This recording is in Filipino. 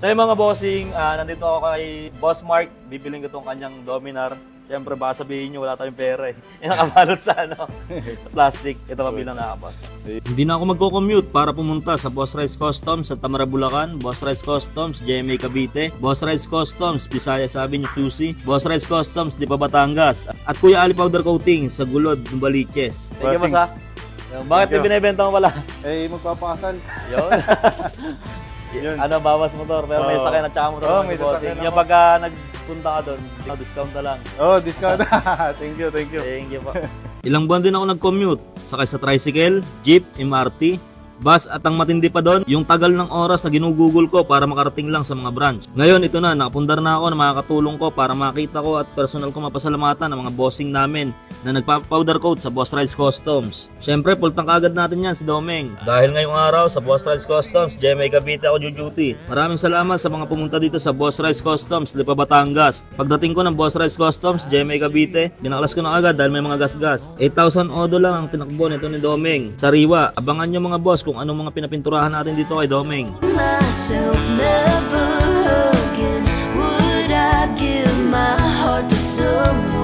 So yung mga bossing, nandito ako kay Boss Mark. Bibiling ko itong kanyang Dominar. Siyempre baka sabihin nyo wala tayong pera eh. Yung nakabalot sa plastic. Ito pa bilang nakabas. Hindi na ako magko-commute para pumunta sa Boss Rice Customs sa Tamara, Bulacan, Boss Rice Customs, GMA Cavite, Boss Rice Customs, Visayas Avenue, QC, Boss Rice Customs, Lipa, Batangas, at Kuya Ali Powder Coating sa Gulod, Numbaliches. Thank you, boss ha. Bakit yung binibenta mo pala? Eh, magpapakasal. Yun. Ano, bawas motor, pero may sakyan at saka motor. May sakyan yung pagka nagpunta ka doon, discount na lang. Discount. Thank you. Thank you po. Ilang buwan din ako nag-commute, sakay sa tricycle, jeep, MRT, bus, at ang matindi pa doon, yung tagal ng oras na ginugugol ko para makarating lang sa mga branch. Ngayon, ito na, nakapundar na ako na makakatulong ko para makita ko at personal ko mapasalamatan ng mga bossing namin na nagpa-powder coat sa Boss Rice Customs. Siyempre, pultang kagad natin yan si Domeng. Dahil ngayong araw sa Boss Rice Customs, GMA Cavite ako duty. Maraming salamat sa mga pumunta dito sa Boss Rice Customs, Lipa, Batangas. Pagdating ko ng Boss Rice Customs, GMA Cavite, binaklas ko na agad dahil may mga gasgas. 8,000 odo lang ang tinakbo nito ni Domeng. Sariwa, abangan nyo mga boss kung anong mga pinapinturahan natin dito kay Domeng. Myself never again would I give my heart to someone.